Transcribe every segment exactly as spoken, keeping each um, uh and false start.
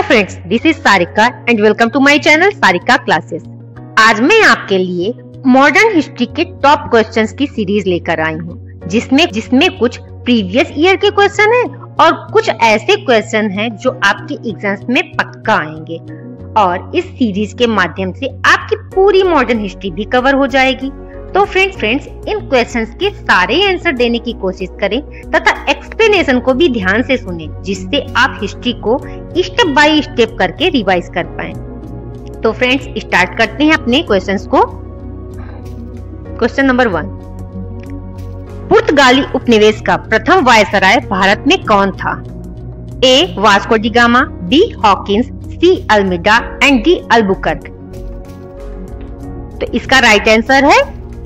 Friends, this is Sarika and welcome to my channel Sarika classes. आज मैं आपके लिए मॉडर्न हिस्ट्री के टॉप क्वेश्चंस की सीरीज लेकर आई हूँ, जिसमें जिसमें कुछ प्रीवियस ईयर के क्वेश्चन हैं और कुछ ऐसे क्वेश्चन हैं जो आपके एग्जाम्स में पक्का आएंगे। और इस सीरीज के माध्यम से आपकी पूरी मॉडर्न हिस्ट्री भी कवर हो जाएगी। तो फ्रेंड्स फ्रेंड्स इन क्वेश्चंस के सारे आंसर देने की कोशिश करें तथा एक्सप्लेनेशन को भी ध्यान से सुनें, जिससे आप हिस्ट्री को स्टेप बाय स्टेप करके रिवाइज कर पाएं। तो फ्रेंड्स स्टार्ट करते हैं अपने क्वेश्चंस को। क्वेश्चन नंबर वन, पुर्तगाली उपनिवेश का प्रथम वायसराय भारत में कौन था? A Vasco da Gama, B Hawkins, C Almeida and D Albuquerque. तो इसका राइट आंसर है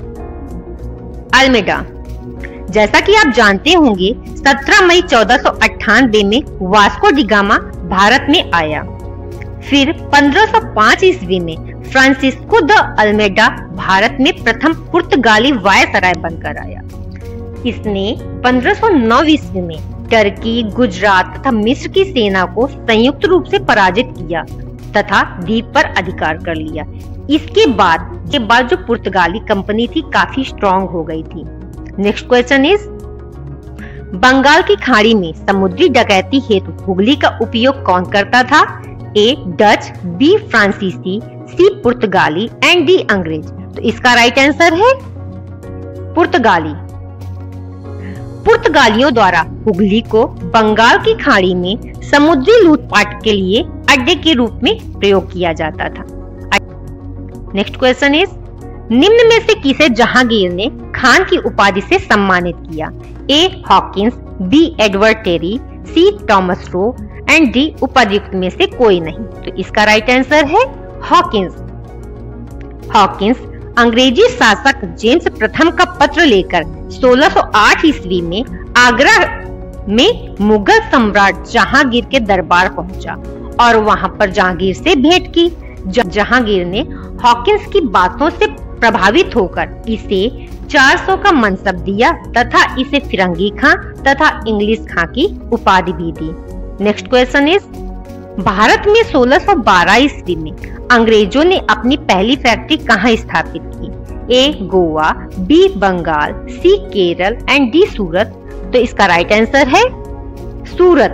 अल्मीडा। जैसा कि आप जानते होंगे, सत्रह मई चौदह सौ अट्ठानबे में वास्को डी गामा भारत में आया। फिर पंद्रह सौ पाँच ईस्वी में फ्रांसिस्को द अल्मेडा भारत में प्रथम पुर्तगाली वायसराय बनकर आया। इसने पंद्रह सौ नौ ईस्वी में टर्की, गुजरात तथा मिस्र की सेना को संयुक्त रूप से पराजित किया तथा द्वीप पर अधिकार कर लिया। इसके बाद के बाद जो पुर्तगाली कंपनी थी काफी स्ट्रॉन्ग हो गई थी। नेक्स्ट क्वेश्चन इज, बंगाल की खाड़ी में समुद्री डकैती हेतु हुगली का उपयोग कौन करता था? ए डच, बी फ्रांसीसी, सी पुर्तगाली एंड डी अंग्रेज। तो इसका राइट आंसर है पुर्तगाली। पुर्तगालियों द्वारा हुगली को बंगाल की खाड़ी में समुद्री लूटपाट के लिए अड्डे के रूप में प्रयोग किया जाता था। नेक्स्ट क्वेश्चन इज, निम्न में से किसे जहांगीर ने खान की उपाधि से सम्मानित किया? A Hawkins, B Edward Terry, C Thomas Roe and D उपर्युक्त में से कोई नहीं। तो इसका राइट आंसर है हॉकिंस। हॉकिंस अंग्रेजी शासक जेम्स प्रथम का पत्र लेकर सोलह सौ आठ ईस्वी में आगरा में मुगल सम्राट जहांगीर के दरबार पहुंचा और वहां पर जहांगीर से भेंट की। जहांगीर ने हॉकिंस की बातों से प्रभावित होकर इसे चार सौ का मनसब दिया तथा इसे फिरंगी खां तथा इंग्लिश खां की उपाधि भी दी। नेक्स्ट क्वेश्चन इज, भारत में सोलह सौ बारह ईस्वी में अंग्रेजों ने अपनी पहली फैक्ट्री कहां स्थापित की? A Goa, B Bengal, C Kerala and D Surat. तो इसका राइट आंसर है सूरत।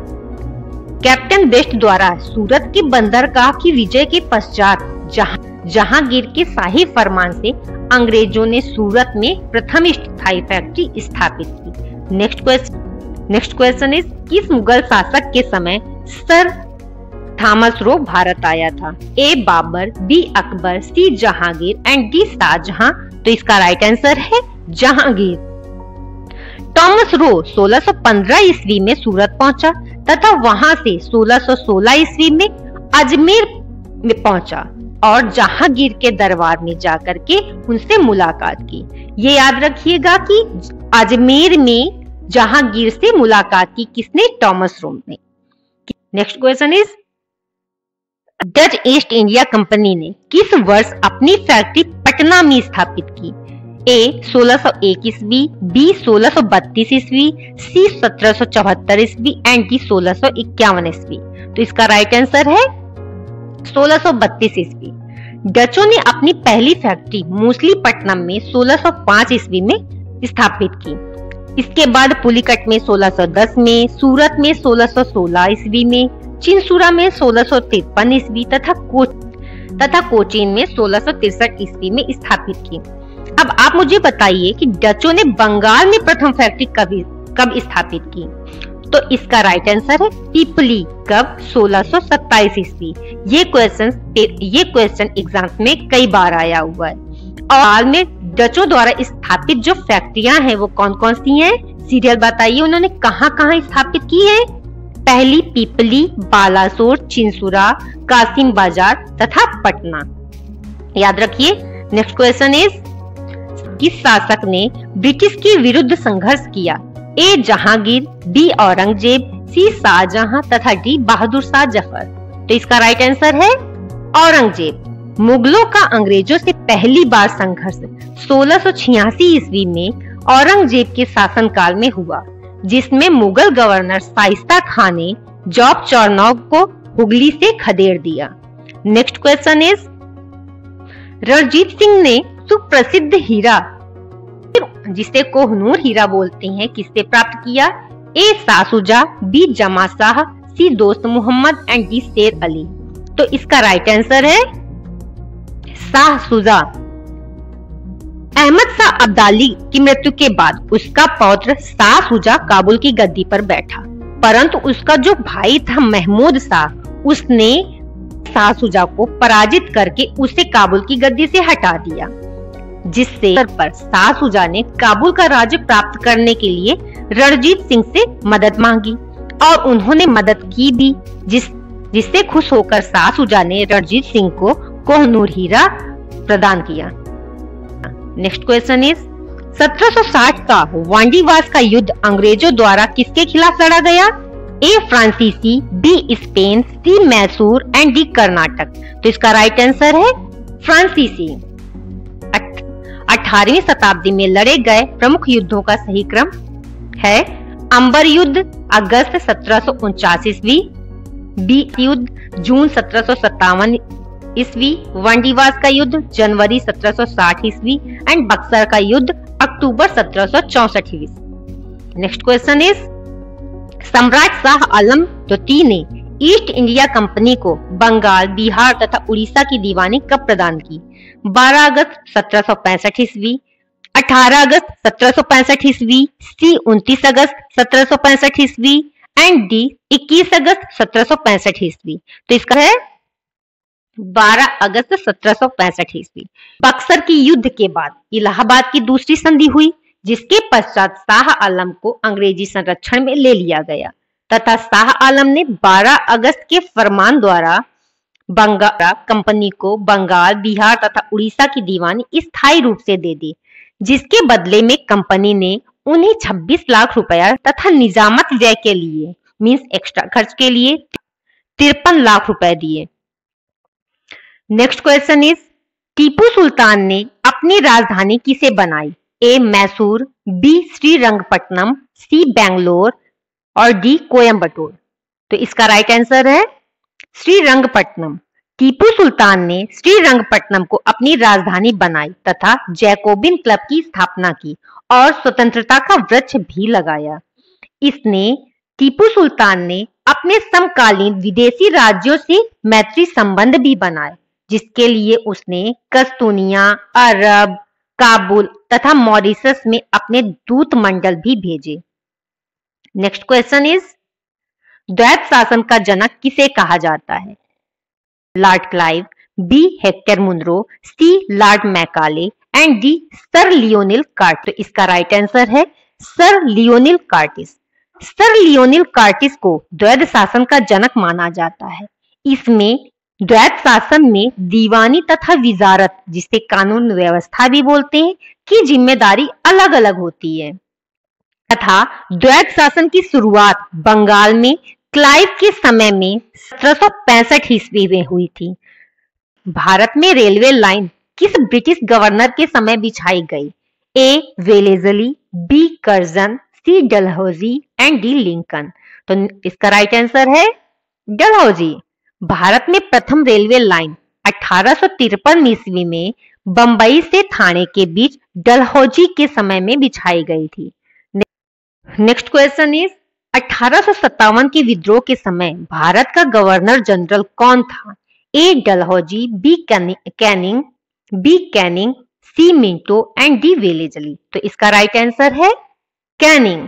कैप्टन बेस्ट द्वारा सूरत के बंदरगाह की विजय के पश्चात जहां जहांगीर के शाही फरमान से अंग्रेजों ने सूरत में प्रथम स्थायी फैक्ट्री स्थापित की। Next question next question is, किस मुगल शासक के समय सर थॉमस रो भारत आया था? A Babur, B Akbar, C Jahangir and D Shahjahan. तो इसका राइट आंसर है जहांगीर। थॉमस रो सोलह सौ पंद्रह ईस्वी में सूरत पहुंचा तथा वहां से सोलह सौ सोलह ईस्वी में अजमेर में पहुंचा और जहांगीर के दरबार में जाकर के उनसे मुलाकात की। ये याद रखिएगा कि अजमेर में जहांगीर से मुलाकात की किसने? थॉमस रो ने। Next question is, Dutch East India Company ने किस वर्ष अपनी फैक्ट्री पटना में स्थापित की? ए सोलह सौ एक ईस्वी, बी सोलह सौ बत्तीस ईस्वी, सी सत्रह सौ चौहत्तर ईस्वी एंड डी सोलह सौ इक्यावन ईस्वी। तो इसका राइट आंसर है सोलह सौ बत्तीस ईस्वी। डचों ने अपनी पहली फैक्ट्री मूसलीपट्टनम में सोलह सौ पाँच ईस्वी में स्थापित की। इसके बाद पुलिकट में सोलह सौ दस में, सूरत में सोलह सौ सोलह ईस्वी में, चिंसुरा में सोलह सौ तिरपन ईस्वी तथा को तथा कोचीन में सोलह सौ तिरसठ ईस्वी में स्थापित की। अब आप मुझे बताइए कि डचों ने बंगाल में प्रथम फैक्ट्री कब कब स्थापित की? तो इसका राइट आंसर है पीपली। कब? सोलह सौ सत्ताईस ईस्वी। ये क्वेश्चन ये क्वेश्चन एग्जाम्स में कई बार आया हुआ है। और हाल में डचों द्वारा स्थापित जो फैक्ट्रियां हैं वो कौन कौन सी हैं? सीरियल बताइए, उन्होंने कहां कहां स्थापित की है? पहली पीपली, बालासोर, चिंसुरा, कासिम बाजार तथा पटना। याद रखिए। नेक्स्ट क्वेश्चन इज, किस शासक ने ब्रिटिश के विरुद्ध संघर्ष किया? A Jahangir, B Aurangzeb, C Shahjahan तथा डी बहादुर शाह जफर। तो इसका राइट आंसर है औरंगजेब। मुगलों का अंग्रेजों से पहली बार संघर्ष सोलह सौ छियासी ईस्वी में औरंगजेब के शासनकाल में हुआ, जिसमें मुगल गवर्नर शाइस्ता खान ने जॉब चौरनौग को हुगली से खदेड़ दिया। Next question is, Ranjit Singh ने सुप्रसिद्ध हीरा जिसे कोहनूर हीरा बोलते हैं किससे प्राप्त किया? ए शाहसुजा, बी जमा शाह, सी दोस्त मोहम्मद एंड डी शेर अली। तो इसका राइट आंसर है शाहसुजा। अहमद शाह अब्दाली की मृत्यु के बाद उसका पौत्र शाहसुजा काबुल की गद्दी पर बैठा, परंतु उसका जो भाई था महमूद शाह, उसने शाहसुजा को पराजित करके उसे काबुल की गद्दी से हटा दिया, जिससे पर शाहसुजा ने काबुल का राज्य प्राप्त करने के लिए रणजीत सिंह से मदद मांगी और उन्होंने मदद की भी, जिस जिससे खुश होकर शाहसुजा ने रणजीत सिंह को कोहनूर हीरा प्रदान किया। नेक्स्ट क्वेश्चन इज, सत्रह सौ साठ का वांडीवास का युद्ध अंग्रेजों द्वारा किसके खिलाफ लड़ा गया? ए फ्रांसीसी, B Spain, C Mysore and D Karnataka. तो इसका राइट आंसर है फ्रांसीसी। अठारहवीं शताब्दी में लड़े गए प्रमुख युद्धों का सही क्रम है अंबर युद्ध अगस्त सत्रह सौ उनचास ईस्वी, बी युद्ध जून सत्रह सौ सत्तावन ईस्वी, वांडीवास का युद्ध जनवरी सत्रह सौ साठ ईस्वी एंड बक्सर का युद्ध अक्टूबर सत्रह सौ चौसठ ईस्वी। नेक्स्ट क्वेश्चन इज, सम्राट शाह आलम द्वितीय ने ईस्ट इंडिया कंपनी को बंगाल, बिहार तथा उड़ीसा की दीवानी कब प्रदान की? बारह अगस्त सत्रह सौ पैंसठ ईस्वी, अठारह अगस्त सत्रह सौ पैंसठ ईस्वी, सी उनतीस अगस्त सत्रह सौ पैंसठ ईस्वी एंड डी इक्कीस अगस्त सत्रह सौ पैंसठ ईस्वी। तो इसका है बारह अगस्त सत्रह सौ पैंसठ ईस्वी। बक्सर की युद्ध के बाद इलाहाबाद की दूसरी संधि हुई, जिसके पश्चात शाह आलम को अंग्रेजी संरक्षण में ले लिया गया तथा शाह आलम ने बारह अगस्त के फरमान द्वारा बंगाल कंपनी को बंगाल, बिहार तथा उड़ीसा की दीवानी स्थायी रूप से दे दी, जिसके बदले में कंपनी ने उन्हें छब्बीस लाख रुपया तथा निजामत व्यय के लिए मींस एक्स्ट्रा खर्च के लिए तिरपन लाख रुपए दिए। Next question is, Tipu Sultan ने अपनी राजधानी किसे बनाई? A Mysore, B Srirangapatna, C Bangalore और डी कोयम्बटूर। तो इसका राइट आंसर है श्रीरंगपट्टनम। टीपू सुल्तान ने श्रीरंगपट्टनम को अपनी राजधानी बनाई तथा जैकोबिन क्लब की स्थापना की और स्वतंत्रता का वृक्ष भी लगाया। इसने टीपू सुल्तान ने अपने समकालीन विदेशी राज्यों से मैत्री संबंध भी बनाए, जिसके लिए उसने कस्तूनिया, अरब, काबुल तथा मॉरिशस में अपने दूत मंडल भी भेजे। नेक्स्ट क्वेश्चन इज, द्वैत शासन का जनक किसे कहा जाता है? Lord Clive, B Hector Munro, C Lord Macaulay and D sir Lionel Curtis. तो इसका राइट आंसर है sir Lionel Curtis. Sir Lionel Curtis को द्वैत शासन का जनक माना जाता है। इसमें द्वैत शासन में दीवानी तथा विजारत, जिसे कानून व्यवस्था भी बोलते हैं, की जिम्मेदारी अलग अलग होती है तथा द्वैत शासन की शुरुआत बंगाल में क्लाइव के समय में सत्रह सौ पैंसठ ईस्वी में हुई थी। भारत में रेलवे लाइन किस ब्रिटिश गवर्नर के समय बिछाई गई? A Wellesley, B Curzon, C Dalhousie and D Lincoln. तो इसका राइट आंसर है डलहौजी। भारत में प्रथम रेलवे लाइन अठारह सौ तिरपन ईस्वी में बंबई से थाने के बीच डलहौजी के समय में बिछाई गई थी। नेक्स्ट क्वेश्चन इज, अठारह सौ सत्तावन के विद्रोह के समय भारत का गवर्नर जनरल कौन था? A Dalhousie, B Canning, B Canning, C Minto and D Wellesley. तो इसका राइट आंसर है कैनिंग।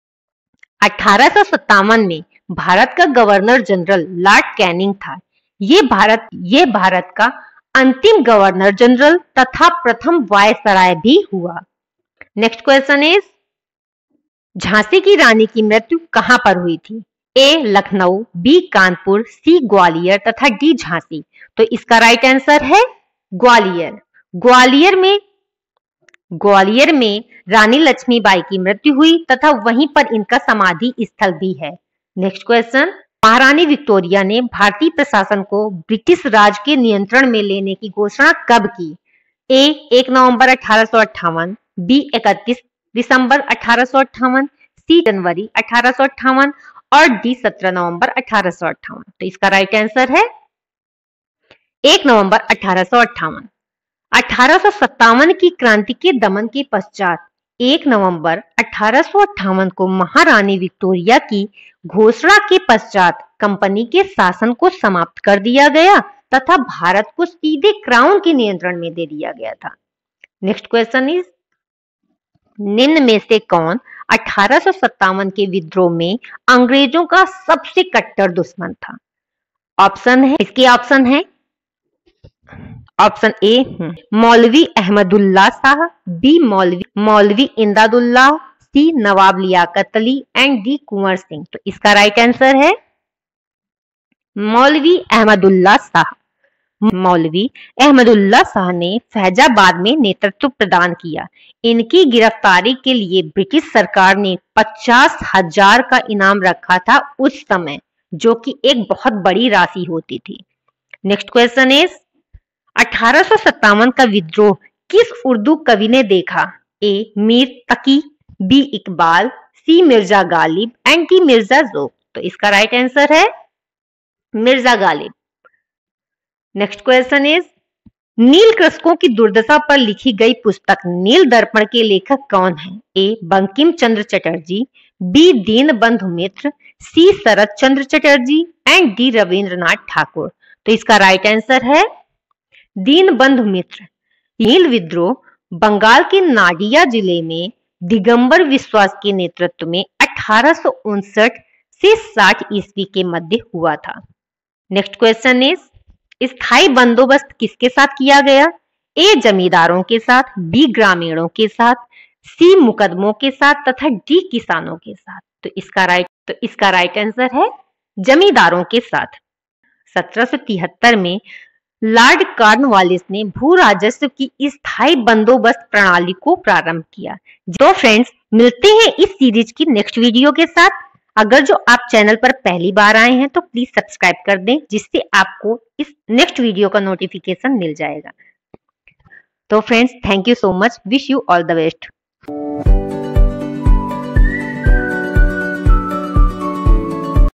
अठारह सौ सत्तावन में भारत का गवर्नर जनरल लॉर्ड कैनिंग था। ये भारत ये भारत का अंतिम गवर्नर जनरल तथा प्रथम वायसराय भी हुआ। नेक्स्ट क्वेश्चन इज, झांसी की रानी की मृत्यु कहां पर हुई थी? A Lucknow, B Kanpur, C Gwalior तथा डी झांसी। तो इसका राइट आंसर है ग्वालियर। ग्वालियर में ग्वालियर में रानी लक्ष्मीबाई की मृत्यु हुई तथा वहीं पर इनका समाधि स्थल भी है। नेक्स्ट क्वेश्चन, महारानी विक्टोरिया ने भारतीय प्रशासन को ब्रिटिश राज के नियंत्रण में लेने की घोषणा कब की? ए एक नवंबर अठारह सौ अट्ठावन, बी इकतीस दिसंबर अठारह सौ अट्ठावन, सी जनवरी अठारह सौ अट्ठावन और डी सत्रह नवंबर अठारह सौ अट्ठावन। तो इसका राइट आंसर है एक नवंबर अठारह सौ अट्ठावन। अठारह सौ सत्तावन की क्रांति के दमन के पश्चात एक नवंबर अठारह सौ अट्ठावन को महारानी विक्टोरिया की घोषणा के पश्चात कंपनी के शासन को समाप्त कर दिया गया तथा भारत को सीधे क्राउन के नियंत्रण में दे दिया गया था। नेक्स्ट क्वेश्चन इज, निम्न में से कौन अठारह सौ सत्तावन के विद्रोह में अंग्रेजों का सबसे कट्टर दुश्मन था? ऑप्शन है, इसके ऑप्शन है ऑप्शन ए मौलवी Ahmadullah Shah, B Maulvi Maulvi Imdadullah, C Nawab Liaquat Ali and D Kunwar Singh. तो इसका राइट आंसर है मौलवी अहमदुल्ला शाह। मौलवी अहमदुल्ला शाह ने फैजाबाद में नेतृत्व प्रदान किया। इनकी गिरफ्तारी के लिए ब्रिटिश सरकार ने पचास हजार का इनाम रखा था उस समय, जो कि एक बहुत बड़ी राशि होती थी। नेक्स्ट क्वेश्चन इज, अठारह सौ सत्तावन का विद्रोह किस उर्दू कवि ने देखा? A Mir Taqi, B Iqbal, C Mirza Ghalib and D Mirza Zauq. तो इसका राइट आंसर है Mirza Ghalib. Next question is, नील कृषकों की दुर्दशा पर लिखी गई पुस्तक नील दर्पण के लेखक कौन है? A Bankim Chandra Chatterjee, B Dinabandhu Mitra, C Sharat Chandra Chatterjee and D Rabindranath Thakur. तो इसका राइट आंसर है दीनबंधु मित्र। नील विद्रोह बंगाल के नाडिया जिले में दिगंबर विश्वास के नेतृत्व में अठारह सौ उनसठ से साठ ईस्वी के मध्य हुआ था। नेक्स्ट क्वेश्चन इज, स्थायी बंदोबस्त किसके साथ किया गया? ए जमींदारों के साथ, बी ग्रामीणों के साथ, सी मुकदमों के साथ तथा डी किसानों के साथ। तो इसका राइट तो इसका राइट आंसर है जमींदारों के साथ। सत्रह सौ तिहत्तर में लॉर्ड कॉर्नवालिस ने भू राजस्व की स्थायी बंदोबस्त प्रणाली को प्रारंभ किया। तो फ्रेंड्स, मिलते हैं इस सीरीज की नेक्स्ट वीडियो के साथ। अगर जो आप चैनल पर पहली बार आए हैं तो प्लीज सब्सक्राइब कर दें, जिससे आपको इस नेक्स्ट वीडियो का नोटिफिकेशन मिल जाएगा। तो friends, thank you so much, wish you all the best.